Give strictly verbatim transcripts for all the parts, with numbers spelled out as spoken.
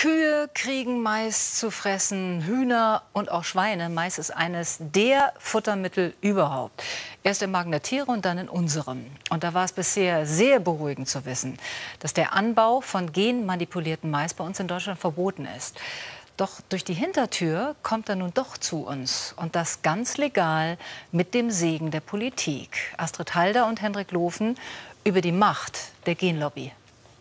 Kühe kriegen Mais zu fressen, Hühner und auch Schweine. Mais ist eines der Futtermittel überhaupt. Erst im Magen der Tiere und dann in unserem. Und da war es bisher sehr beruhigend zu wissen, dass der Anbau von genmanipulierten Mais bei uns in Deutschland verboten ist. Doch durch die Hintertür kommt er nun doch zu uns. Und das ganz legal mit dem Segen der Politik. Astrid Halder und Hendrik Lofen über die Macht der Genlobby.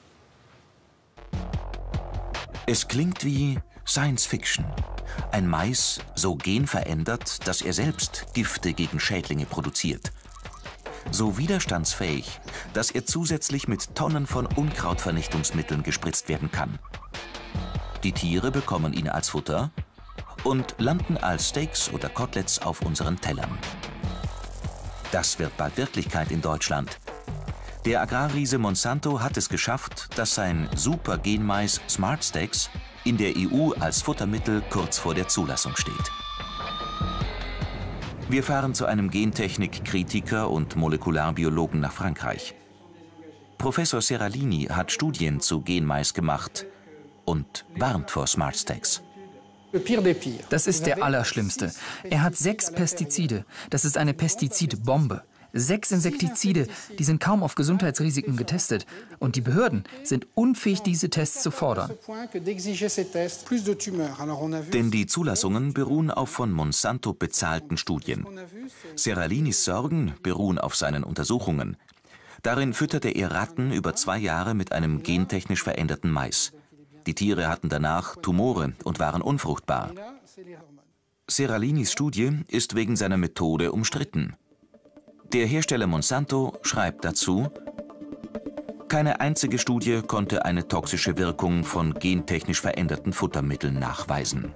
Es klingt wie Science Fiction. Ein Mais so genverändert, dass er selbst Gifte gegen Schädlinge produziert. So widerstandsfähig, dass er zusätzlich mit Tonnen von Unkrautvernichtungsmitteln gespritzt werden kann. Die Tiere bekommen ihn als Futter und landen als Steaks oder Koteletts auf unseren Tellern. Das wird bald Wirklichkeit in Deutschland. Der Agrarriese Monsanto hat es geschafft, dass sein Super-Genmais Smart Steaks in der E U als Futtermittel kurz vor der Zulassung steht. Wir fahren zu einem Gentechnik-Kritiker und Molekularbiologen nach Frankreich. Professor Seralini hat Studien zu Genmais gemacht und warnt vor Smart Steaks. Das ist der Allerschlimmste. Er hat sechs Pestizide. Das ist eine Pestizidbombe. Sechs Insektizide, die sind kaum auf Gesundheitsrisiken getestet. Und die Behörden sind unfähig, diese Tests zu fordern. Denn die Zulassungen beruhen auf von Monsanto bezahlten Studien. Seralinis Sorgen beruhen auf seinen Untersuchungen. Darin fütterte er Ratten über zwei Jahre mit einem gentechnisch veränderten Mais. Die Tiere hatten danach Tumore und waren unfruchtbar. Seralinis Studie ist wegen seiner Methode umstritten. Der Hersteller Monsanto schreibt dazu: Keine einzige Studie konnte eine toxische Wirkung von gentechnisch veränderten Futtermitteln nachweisen.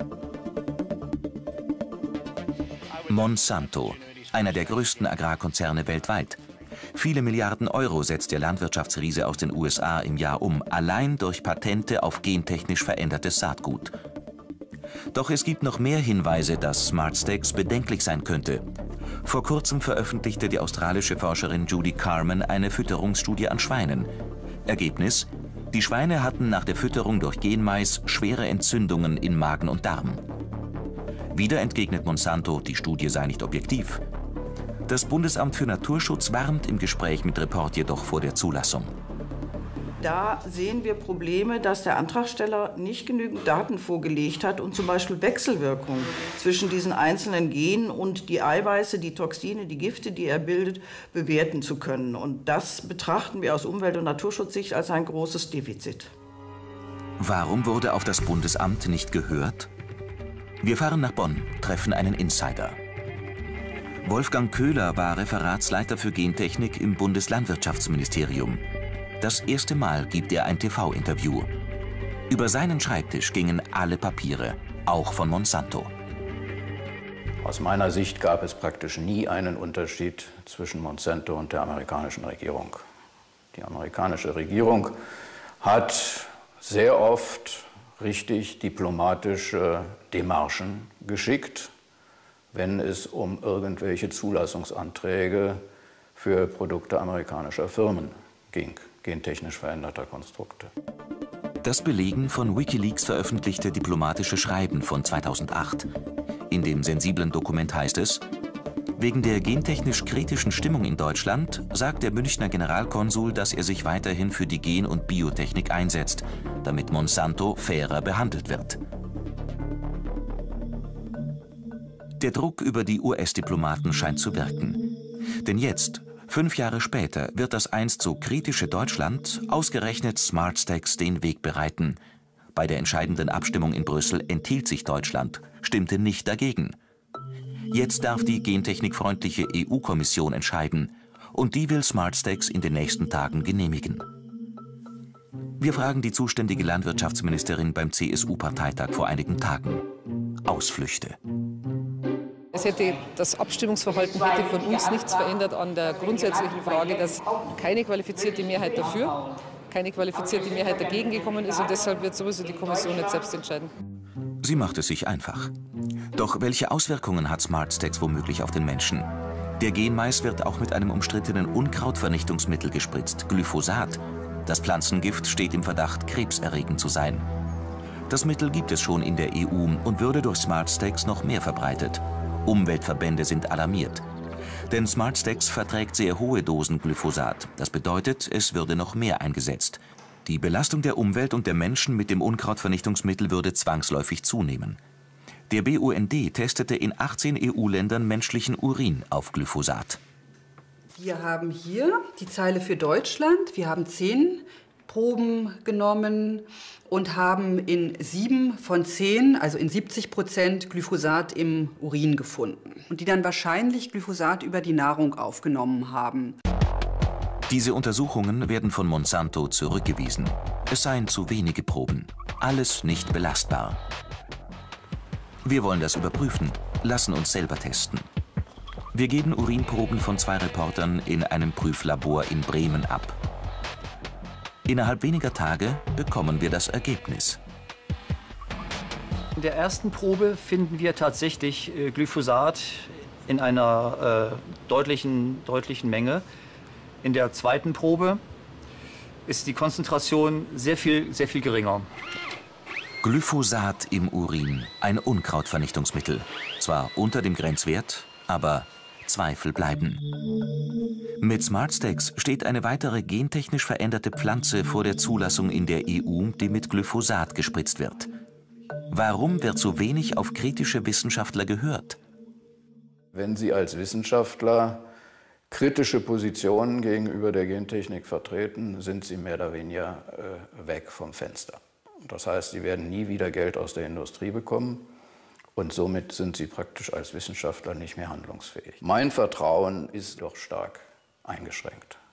Monsanto, einer der größten Agrarkonzerne weltweit. Viele Milliarden Euro setzt der Landwirtschaftsriese aus den U S A im Jahr um, allein durch Patente auf gentechnisch verändertes Saatgut. Doch es gibt noch mehr Hinweise, dass Smart Steaks bedenklich sein könnte. Vor kurzem veröffentlichte die australische Forscherin Judy Carman eine Fütterungsstudie an Schweinen. Ergebnis: Die Schweine hatten nach der Fütterung durch Genmais schwere Entzündungen in Magen und Darm. Wieder entgegnet Monsanto, die Studie sei nicht objektiv. Das Bundesamt für Naturschutz warnt im Gespräch mit Report jedoch vor der Zulassung. Da sehen wir Probleme, dass der Antragsteller nicht genügend Daten vorgelegt hat und zum Beispiel Wechselwirkungen zwischen diesen einzelnen Genen und die Eiweiße, die Toxine, die Gifte, die er bildet, bewerten zu können. Und das betrachten wir aus Umwelt- und Naturschutzsicht als ein großes Defizit. Warum wurde auf das Bundesamt nicht gehört? Wir fahren nach Bonn, treffen einen Insider. Wolfgang Köhler war Referatsleiter für Gentechnik im Bundeslandwirtschaftsministerium. Das erste Mal gibt er ein T V-Interview. Über seinen Schreibtisch gingen alle Papiere, auch von Monsanto. Aus meiner Sicht gab es praktisch nie einen Unterschied zwischen Monsanto und der amerikanischen Regierung. Die amerikanische Regierung hat sehr oft richtig diplomatische Demarchen geschickt, wenn es um irgendwelche Zulassungsanträge für Produkte amerikanischer Firmen ging, gentechnisch veränderter Konstrukte. Das belegen von WikiLeaks veröffentlichte diplomatische Schreiben von zweitausendacht. In dem sensiblen Dokument heißt es: Wegen der gentechnisch kritischen Stimmung in Deutschland sagt der Münchner Generalkonsul, dass er sich weiterhin für die Gen- und Biotechnik einsetzt, damit Monsanto fairer behandelt wird. Der Druck über die U S-Diplomaten scheint zu wirken. Denn jetzt, fünf Jahre später, wird das einst so kritische Deutschland ausgerechnet Smart Steaks den Weg bereiten. Bei der entscheidenden Abstimmung in Brüssel enthielt sich Deutschland, stimmte nicht dagegen. Jetzt darf die gentechnikfreundliche E U-Kommission entscheiden. Und die will Smart Steaks in den nächsten Tagen genehmigen. Wir fragen die zuständige Landwirtschaftsministerin beim C S U-Parteitag vor einigen Tagen. Ausflüchte. Es hätte das Abstimmungsverhalten hätte von uns nichts verändert an der grundsätzlichen Frage, dass keine qualifizierte Mehrheit dafür, keine qualifizierte Mehrheit dagegen gekommen ist, und deshalb wird sowieso die Kommission jetzt selbst entscheiden. Sie macht es sich einfach. Doch welche Auswirkungen hat Smart Steaks womöglich auf den Menschen? Der Genmais wird auch mit einem umstrittenen Unkrautvernichtungsmittel gespritzt, Glyphosat. Das Pflanzengift steht im Verdacht, krebserregend zu sein. Das Mittel gibt es schon in der E U und würde durch Smartstex noch mehr verbreitet. Umweltverbände sind alarmiert. Denn Smartstex verträgt sehr hohe Dosen Glyphosat. Das bedeutet, es würde noch mehr eingesetzt. Die Belastung der Umwelt und der Menschen mit dem Unkrautvernichtungsmittel würde zwangsläufig zunehmen. Der B U N D testete in achtzehn E U-Ländern menschlichen Urin auf Glyphosat. Wir haben hier die Zeile für Deutschland. Wir haben zehn Proben genommen und haben in sieben von zehn, also in siebzig Prozent, Glyphosat im Urin gefunden. Und die dann wahrscheinlich Glyphosat über die Nahrung aufgenommen haben. Diese Untersuchungen werden von Monsanto zurückgewiesen. Es seien zu wenige Proben. Alles nicht belastbar. Wir wollen das überprüfen, lassen uns selber testen. Wir geben Urinproben von zwei Reportern in einem Prüflabor in Bremen ab. Innerhalb weniger Tage bekommen wir das Ergebnis. In der ersten Probe finden wir tatsächlich äh, Glyphosat in einer äh, deutlichen, deutlichen Menge. In der zweiten Probe ist die Konzentration sehr viel, sehr viel geringer. Glyphosat im Urin, ein Unkrautvernichtungsmittel. Zwar unter dem Grenzwert, aber Zweifel bleiben. Mit Smartstex steht eine weitere gentechnisch veränderte Pflanze vor der Zulassung in der E U, die mit Glyphosat gespritzt wird. Warum wird so wenig auf kritische Wissenschaftler gehört? Wenn Sie als Wissenschaftler kritische Positionen gegenüber der Gentechnik vertreten, sind Sie mehr oder weniger äh, weg vom Fenster. Das heißt, Sie werden nie wieder Geld aus der Industrie bekommen. Und somit sind sie praktisch als Wissenschaftler nicht mehr handlungsfähig. Mein Vertrauen ist doch stark eingeschränkt.